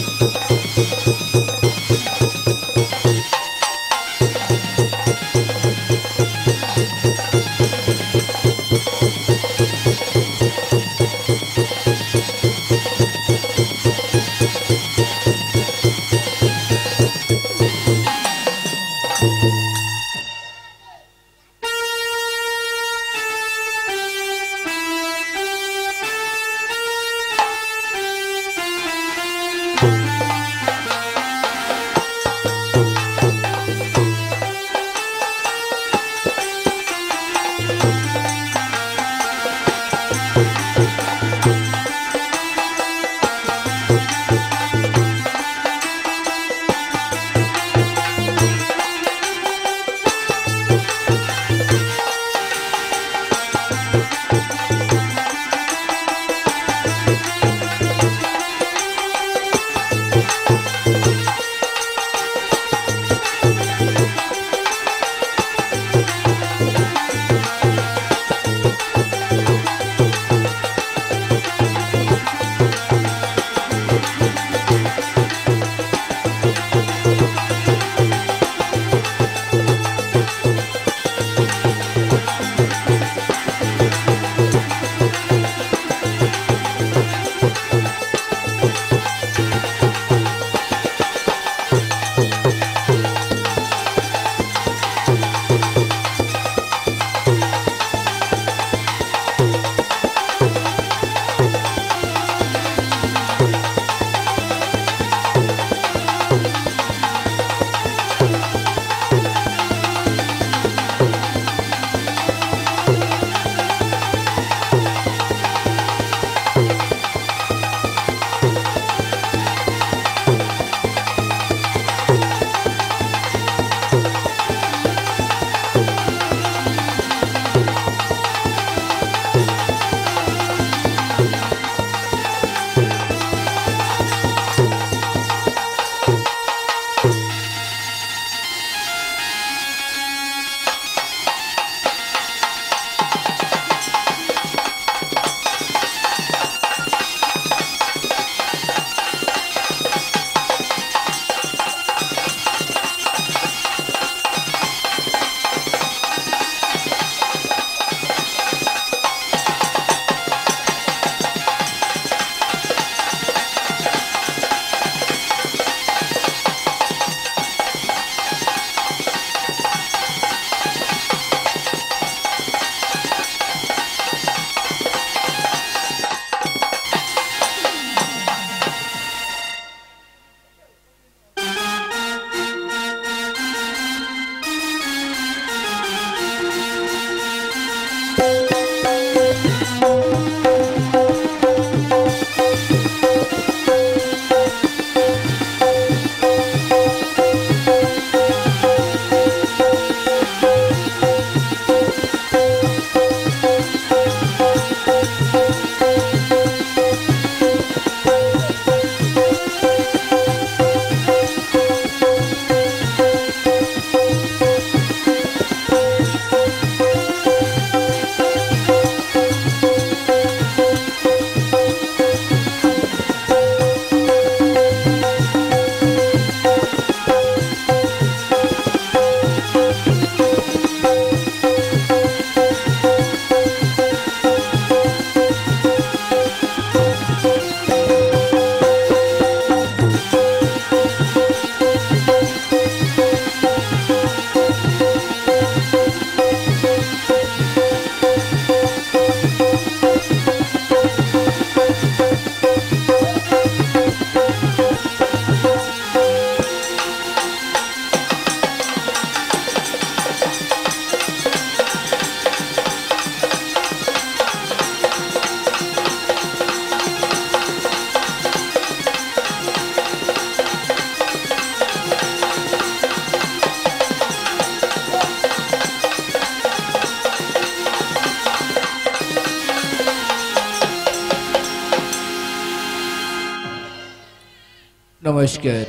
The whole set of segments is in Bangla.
नमस्कार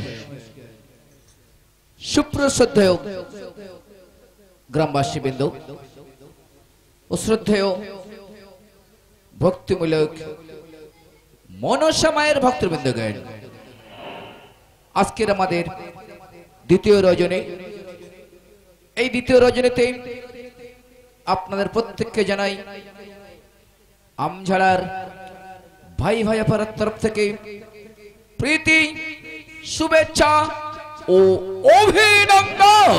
सुप्रश्रद्धेय ग्रामवासी बिंदु और श्रद्धेय भक्तिमूलक मनसा मायर भक्तबिंदगण আজকের আমাদের দ্বিতীয় রজনী। এই দ্বিতীয় রজনীতে আপনাদের প্রত্যেককে জানাই আমঝাড়ার ভাই ভাইয়াপার তরফ থেকে প্রীতি, শুভেচ্ছা ও অভিনন্দন।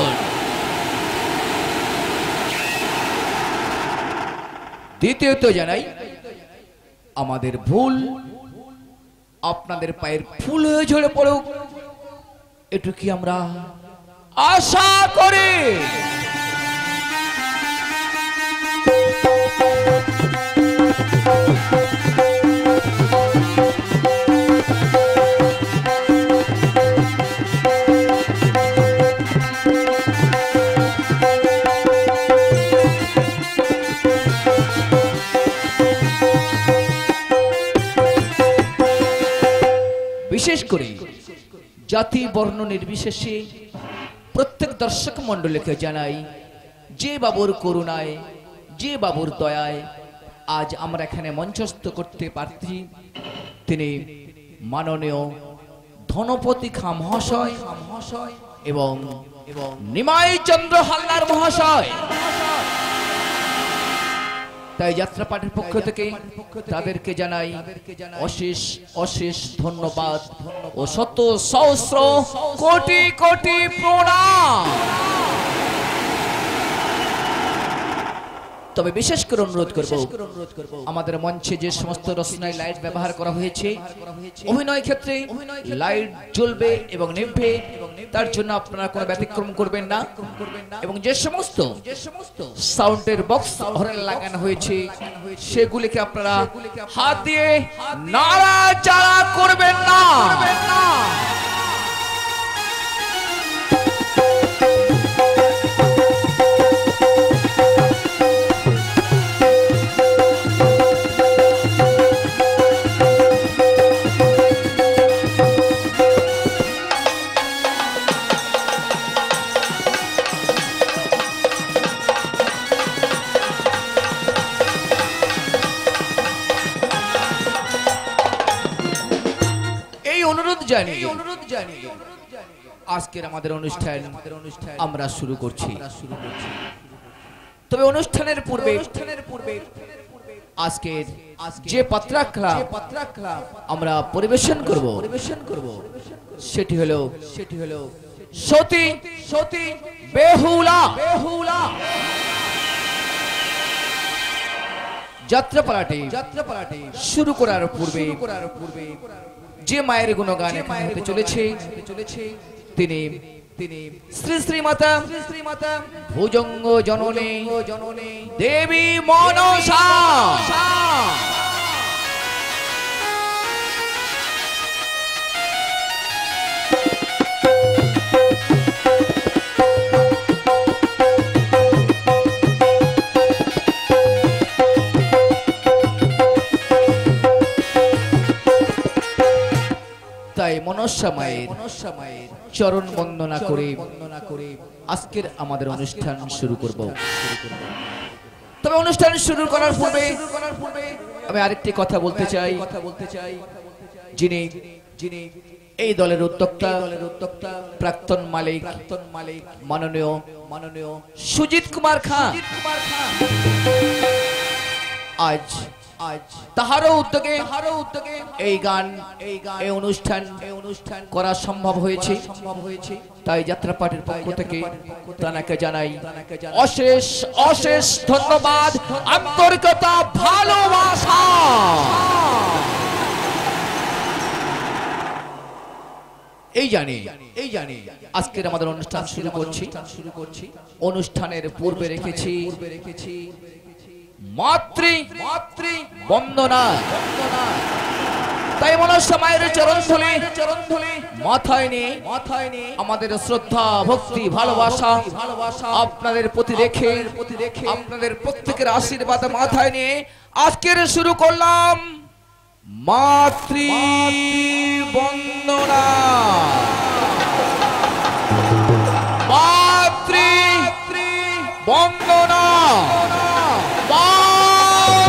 দ্বিতীয়ত জানাই আমাদের ভুল আপনাদের পায়ের ফুল হয়ে ঝরে পড়ুক, এটুকু আমরা আশা করি। বিশেষ করে জাতি বর্ণ নির্বিশেষে প্রত্যেক দর্শক মণ্ডলীকে জানাই যে বাবুর করুণায়, যে বাবুর দয়ায় আজ আমরা এখানে মঞ্চস্থ করতে পারছি, তিনি মাননীয় ধনপতি খাঁ মহাশয় এবং নিমাই চন্দ্র হালদার মহাশয়। তাই যাত্রাপাঠের পক্ষ থেকে তাদেরকে জানাই অশেষ অশেষ ধন্যবাদ ও শত সহস্র কোটি কোটি প্রণাম। তবে বিশেষ করে অনুরোধ করব, আমাদের মঞ্চে যে সমস্ত রোশনাই লাইট ব্যবহার করা হয়েছে, অভিনয় ক্ষেত্রে লাইট জ্বলবে এবং নিভবে, তার জন্য আপনারা কোনো ব্যতিক্রম করবেন না। এবং যে সমস্ত সাউন্ডের বক্স হর্ন লাগানো হয়েছে সেগুলিকে আপনারা হাত দিয়ে নাড়াচাড়া করবেন না। অনুরোধ জানি আজকের আমাদের অনুষ্ঠান আমরা শুরু করছি। তবে অনুষ্ঠানের পূর্বে আজকের যে পাত্রাখলা আমরা পরিবেশন করব সেটি হলো সতী বেহুলা। যাত্রাপালাটি শুরু করার পূর্বে যে মায়ের গুণগান হতে চলেছে তিনি শ্রী শ্রী মাতা ভুজঙ্গ জননী দেবী মনসা। তাই মনসা মায়ের চরণ বন্দনা করে আজকের আমাদের অনুষ্ঠান শুরু করব। তবে অনুষ্ঠান শুরু করার পূর্বে আমি আরেকটি কথা বলতে চাই। যিনি এই দলের উদ্যোক্তা প্রাক্তন মালিক মাননীয় সুজিত কুমার খাঁ, আজ তাহারও উদ্যোগে এই গান এই অনুষ্ঠান করা সম্ভব হয়েছে। তাই যাত্রাপাঠের পক্ষ থেকে তাকে জানাই অশেষ অশেষ ধন্যবাদ, আন্তরিকতা, ভালোবাসা। এই জানি আজকের আমাদের অনুষ্ঠান শুরু করছি। অনুষ্ঠানের পূর্বে রেখেছি মাতৃ বন্দনা। তাই মনসা মায়ের চরণ ধুলি মাথায় নিয়ে আমাদের শ্রদ্ধা, ভক্তি, ভালোবাসা আপনাদের প্রতি রেখে আপনাদের প্রত্যেকের আশীর্বাদ মাথায় নিয়ে আজকের শুরু করলাম মাতৃ বন্দনা। মাতৃ বন্দনা।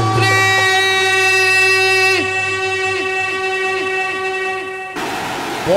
বন্দনা।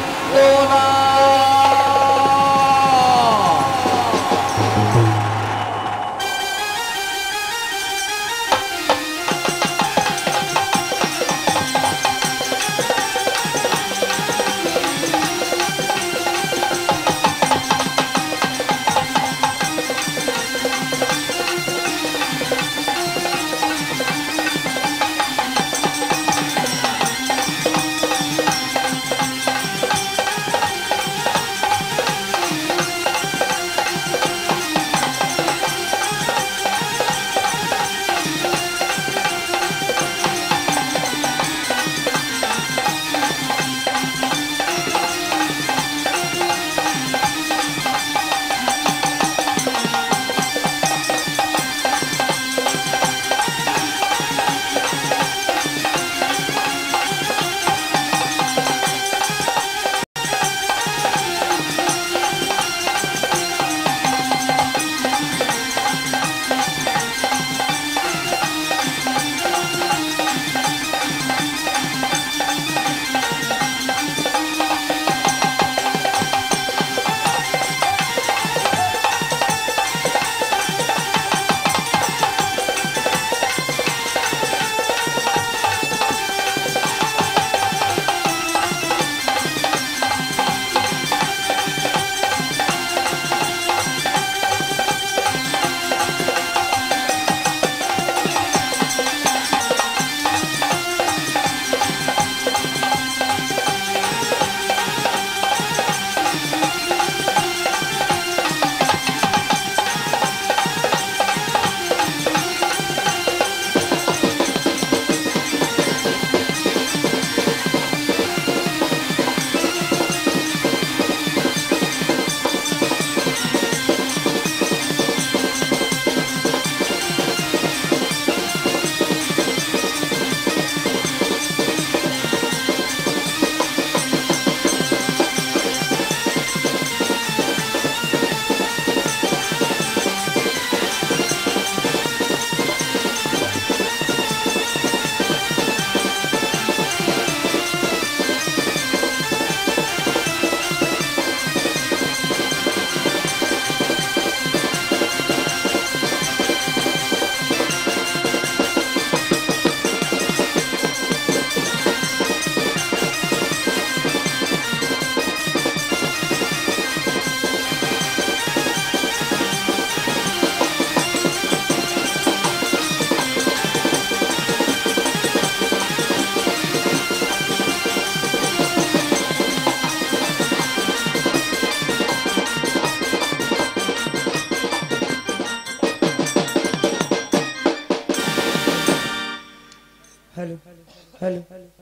Hello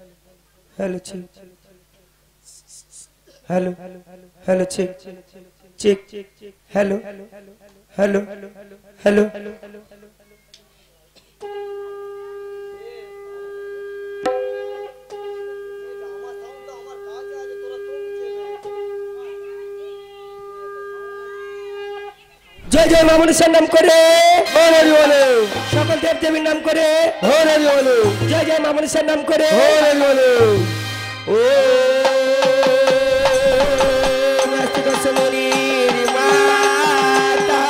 hello check hello hello check check hello hello hello जय जय मां मनुष्य नाम करे सकल देव देवी नाम करे जय जय मां मनुष्य नाम करे ओ नास्तिक समोनी माता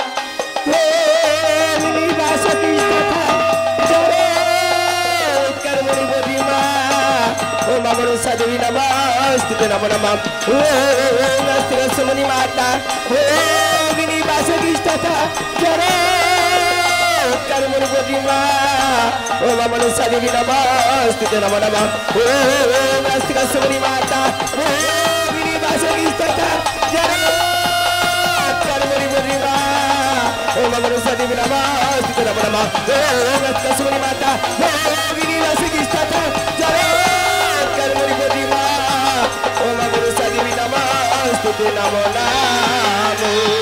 निवास की तथा जरे कर्मणि बोधिमा ओ मां मनुष्य देवी नमस्ते नमो नमः ओ नास्तिक समोनी माता निवास की तथा जरे कर्मणि बोधिमा ओ मां मनुष्य देवी नमस्ते नमो नमः ओ नास्तिक समोनी माता निवास की तथा जरे कर्मणि बोधिमा ओ मां मनुष्य देवी नमस्ते नमो नमः ओ नास्तिक समोनी माता निवास की तथा जरे कर्मणि बोधिमा ओ मां मनुष्य देवी नमस्ते नमो नमः।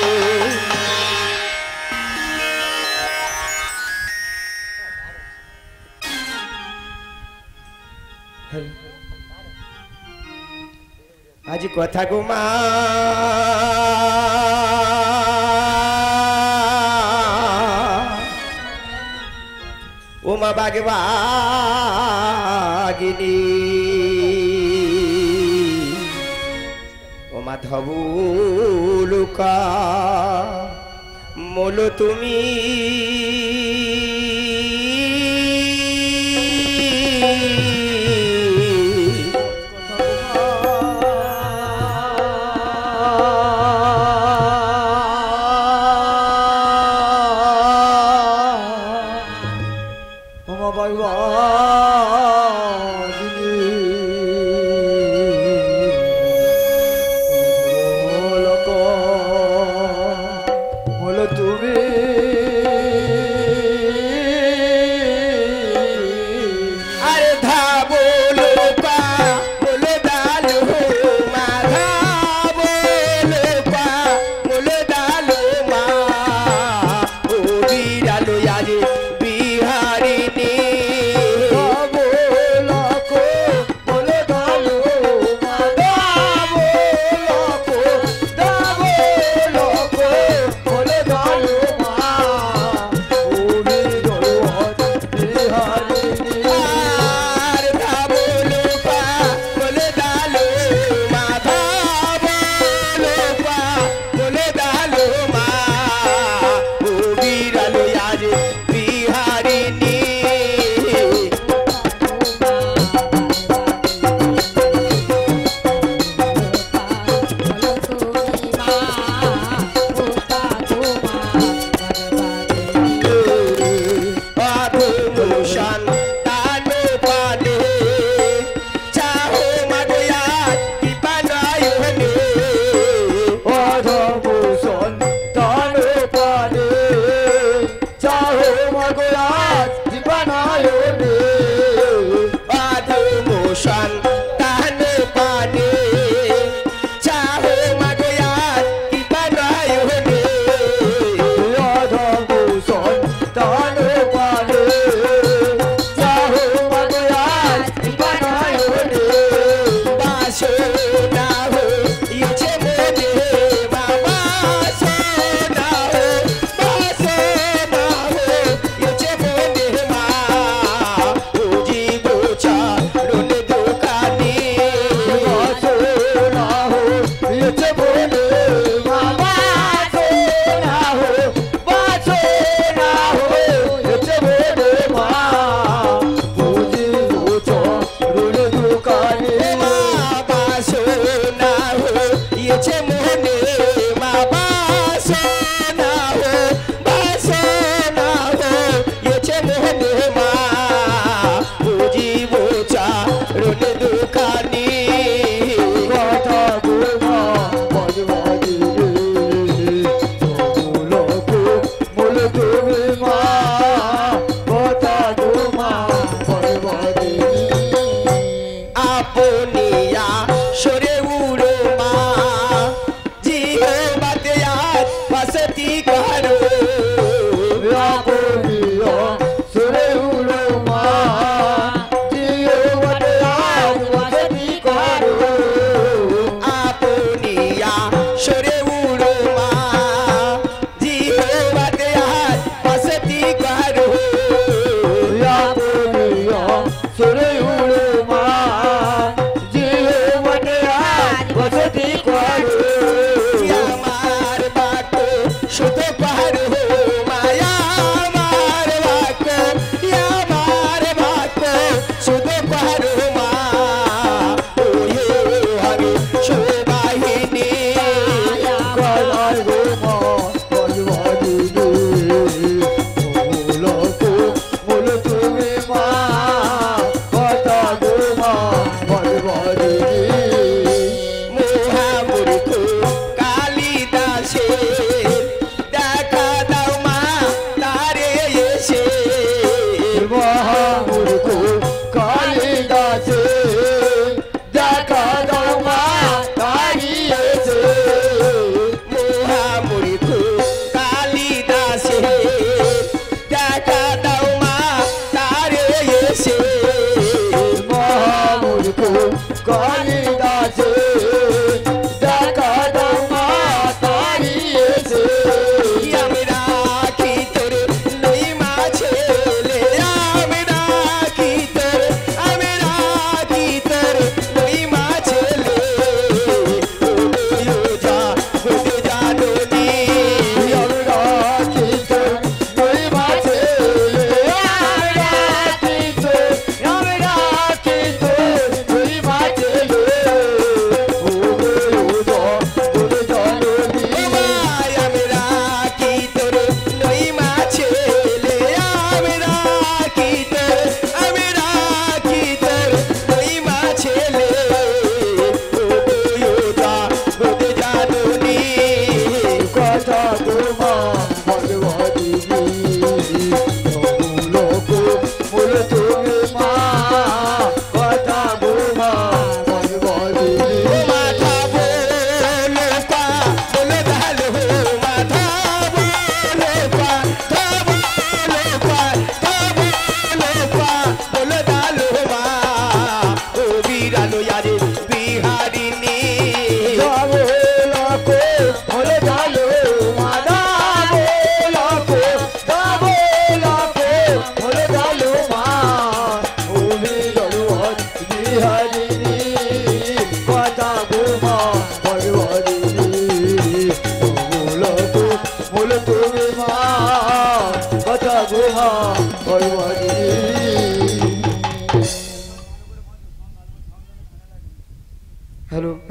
आज कथा को माँ उमा भाग्यवागिनी মাধব লুকা মোল তুমি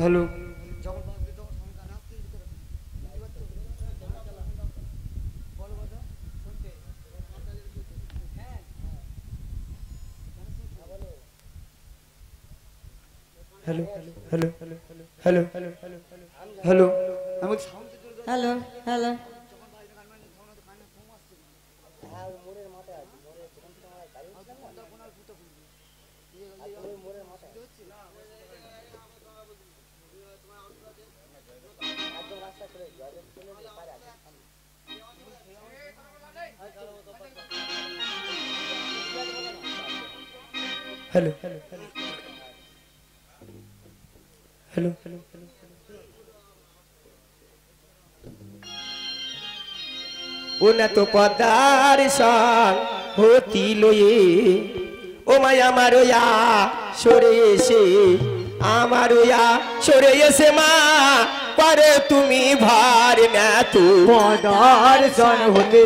hello hello hello hello hello hello hello hello hello hello ও না তো পদার সং হতি লয়ে ও মায়া মারোয়া সরে এসে আমারোয়া সরে এসে মা পারে তুমি ভার না তো পদার সন হতে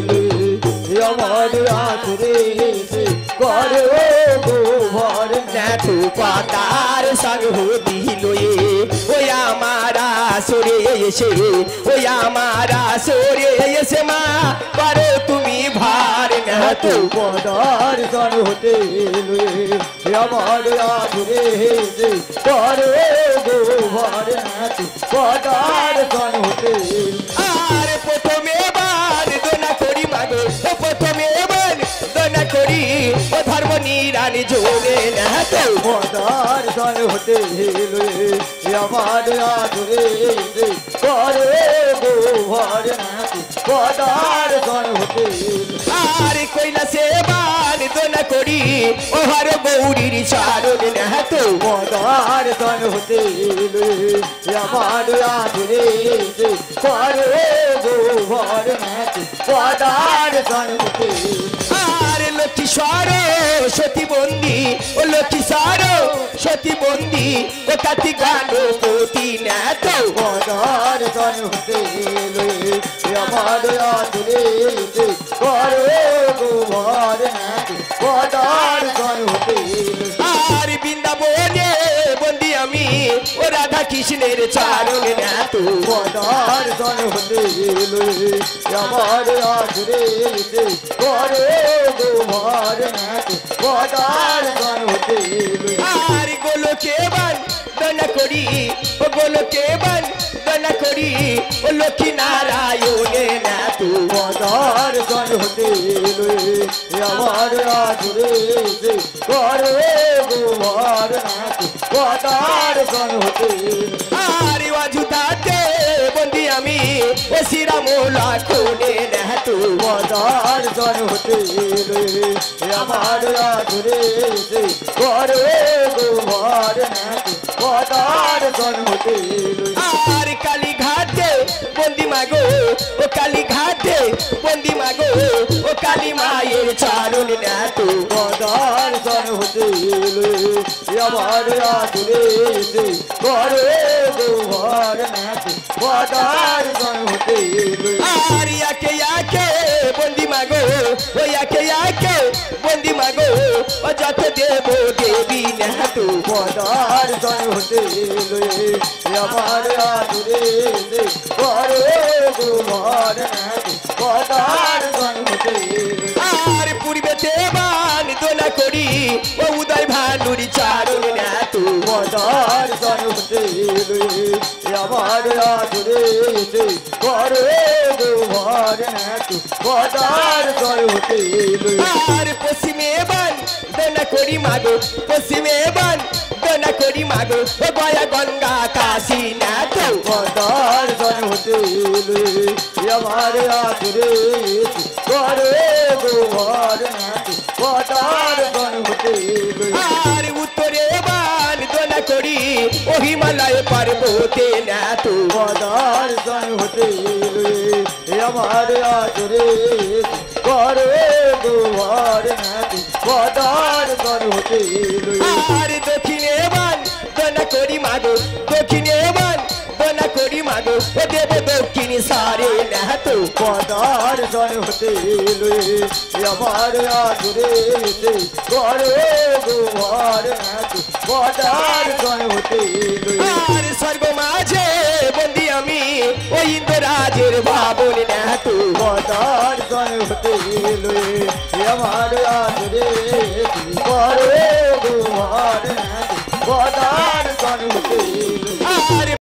আমার আছরে করে গো ভর না তো পদার সং হতি লয়ে ও আমারা সরে এসে ও আমারা সরে এসে মা পারে তুমি ভার না তো পদার সন হতে আমার আছরে করে গো ভর পদার সন হতে আর প্রথমে বার দোনা করি মাগো ও প্রথমে বার দোনা করি ও ধর্ম নিরানি জোরে না তো পদার সন হতে আমার আছরে করে গো ভর পদার সন হতে আর কইলা সে বার দোনা করি ও হর গৌরীর চারণ না তো পদার সন হতে আমার আছরে করে গো ভর পদার সন হতে আর লক্ষ্মী সর সতী বন্দি ও লক্ষ্মী সর সতী বন্দি ও কাতি গানো পতি না তো পদার সন হতে আমার আছরে করে গো ভর পদার সন হতে আর বৃন্দাবনে বন্দি আমি ও রাধা কৃষ্ণের চারণ না তো পদার সন হতে আমার আছরে করে গো ভর পদার সন হতে আর গোলকে বান দনা করি ও গোলকে বান দনা করি ও লক্ষ্মী নারায়ণে না তো পদার সন হতে আমার আছরে করে গো ভর পদার সন হতে আর অযোধ্যাতে বন্দি আমি ও শ্রীরামোলা কোনে না তো পদার সন হতে আমার আছরে করে গো ভর পদার সন হতে আর কালী ঘাটে বন্দি মাগো ও কালী ঘাটে বন্দি মাগো ও কালী মায়ের চারণ না তো পদার সন হতে আমার আছরে করে গো ভর পদার সন হতে আর একে বন্দি মাগো ও একে বন্দি মাগো ও যত দেব দেবী না তো পদার সন হতে আমার আছরে করে গো ভর পদার সন হতে আর পূর্বেতে বান দোনা করি ও উদয় ভানুরি চারণ না তো পদার সন হতে আমার আছরে করে গো ভর পদার সন হতে আর পশ্চিমে বান দোনা করি মাগো পশ্চিমে বান দোনা করি মাগো ও গয়া গঙ্গা কাশী না তো পদার সন হতে আমার আছরে করে গো ভর পদার সন হতে আর উত্তরে বান দোনা করি ও হিমালয় পর্বতে না তো পদার সন হতে আমার আছরে করে গো ভর পদার সন হতে আর দক্ষিণে বান দোনা করি মাগো দক্ষিণে বান দোনা করি মাগো গো ও দেব দক্ষিণী সারে না তো পদার জয় হতে লয়ে আমার আদরে করে গোহার নাকি পদার জয় হতে লয়ে আর স্বর্গ মাঝে বন্দি আমি ওই ইন্দ্ররাজের ভাবন না তো পদার জয় হতে লয়ে আমার